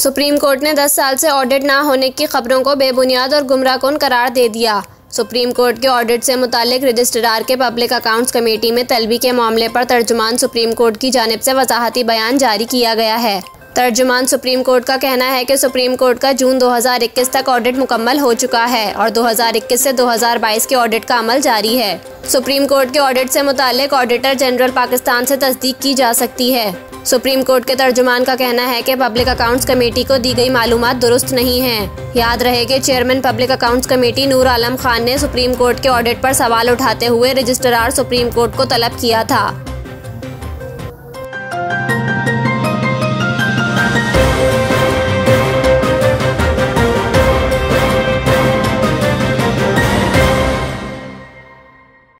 Supreme court ने 10 साल से ऑडिट ना होने की खबरों को बेबुनियाद और गुमराहकुन करार दे दिया। सुप्रीम कोर्ट के ऑडिट से मुताल्लिक रजिस्ट्रार के पब्लिक अकाउंट्स कमेटी में तलबी के मामले पर तर्जुमान सुप्रीम कोर्ट की जानिब से वजाहती बयान जारी किया गया है। तर्जुमान सुप्रीम कोर्ट का कहना है कि सुप्रीम कोर्ट का जून 2021 तक ऑडिट मुकम्मल हो चुका है और 2021 से 2022 के ऑडिट का अमल जारी है। सुप्रीम कोर्ट के ऑडिट से मुताल्लिक ऑडिटर जनरल पाकिस्तान से तस्दीक की जा सकती है। सुप्रीम कोर्ट के तर्जुमान का कहना है कि पब्लिक अकाउंट्स कमेटी को दी गई मालूमात दुरुस्त नहीं है। याद रहे कि chairman public accounts committee Noor Alam Khan ने सुप्रीम कोर्ट के ऑडिट पर सवाल उठाते हुए रजिस्ट्रार सुप्रीम कोर्ट को तलब किया था।